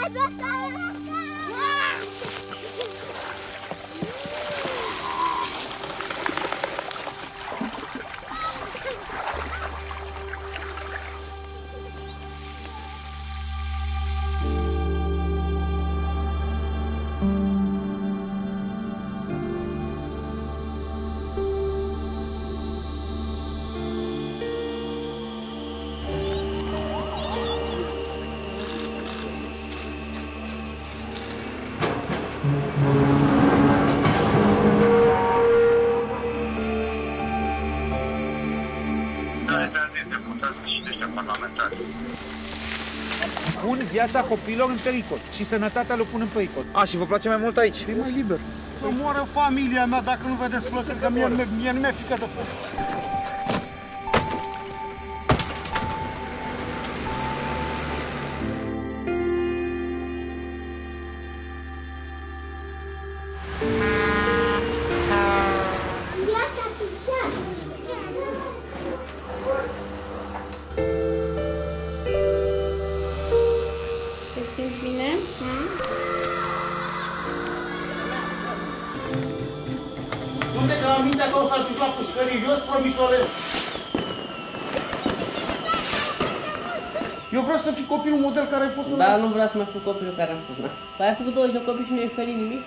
Pun viața copilor în pericol și sănătatea le pun în pericol. A, și vă place mai mult aici? E mai liber. Să moară familia mea dacă nu vedeți plăcere, că mie nu mi-e frică de foc. Te simți bine? Unde că la mintea că o să ajungi la pușcărie, eu îți promisolez. Eu vreau să fii copilul model care ai fost. Dar nu vreau să mai fiu copilul care am fost, da. Păi ai făcut 20 de copii și nu ai ferit nimic?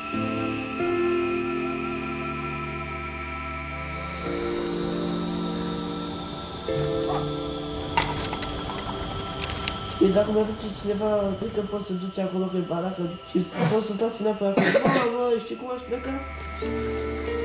Păi dacă mă duce cineva, cred că poți să duci acolo pe baracă și poți să stați înapoi acolo. Bă, știi cum aș pleca?